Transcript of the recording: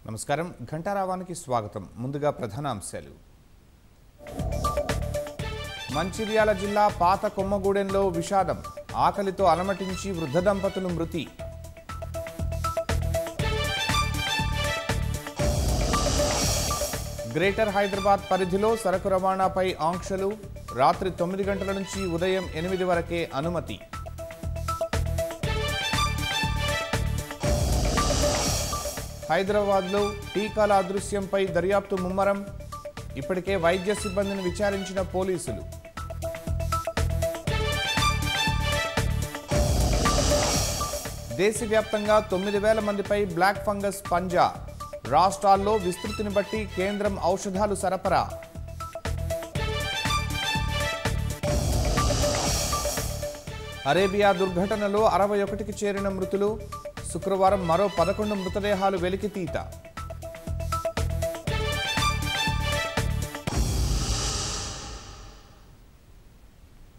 నమస్కారం ఘంటారావానికి స్వాగతం ముందుగా ప్రధానాంశాలు మంచిర్యాల జిల్లా పాత కొమ్మగూడెంలో విషాదం ఆకలితో అలమటించి వృద్ధ దంపతులు మృతి గ్రేటర్ హైదరాబాద్ పరిధిలో సరకు రవాణాపై ఆంక్షలు రాత్రి 9 గంటల నుంచి ఉదయం 8 వరకే అనుమతి హైదరాబాద్లో టీకాల అదృశ్యంపై దర్యాప్తు ముమ్మరం ఇప్పటికే వైద్య సిబ్బందిని విచారించిన పోలీసులు దేశవ్యాప్తంగా 9,000 మందిపై బ్లాక్ ఫంగస్ పంజా రాష్ట్రాల్లో విస్తృతిని బట్టి కేంద్రం ఔషధాలు సరఫరా అరేబియా దుర్ఘటనలో 61కి చేరిన మృతులు శుక్రవారం మరో 11 మృతదేహాలు వెలికితీత